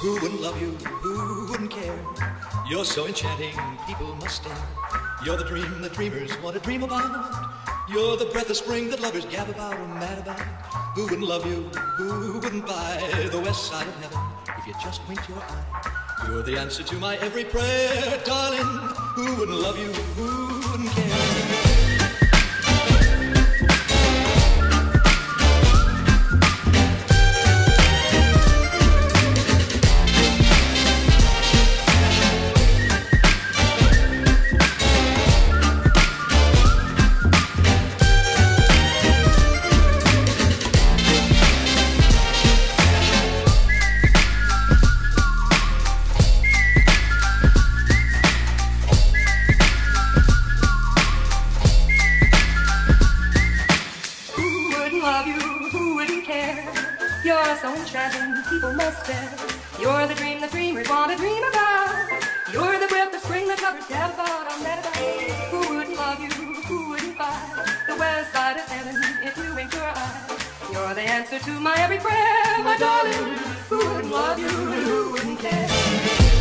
Who wouldn't love you? Who wouldn't care? You're so enchanting, people must stare. You're the dream that dreamers want to dream about. You're the breath of spring that lovers gab about and mad about. Who wouldn't love you? Who wouldn't buy the west side of heaven if you just winked your eye? You're the answer to my every prayer, darling. Who wouldn't love you? Who wouldn't care? Love you, who wouldn't care? You're so enchanting, people must stare. You're the dream the dreamers want to dream about. You're the breath of spring that lovers gab about. I'm mad about. Who wouldn't love you? Who wouldn't buy the west side of heaven if you winked your eye? You're the answer to my every prayer, my darling. Who wouldn't love you? Who wouldn't care?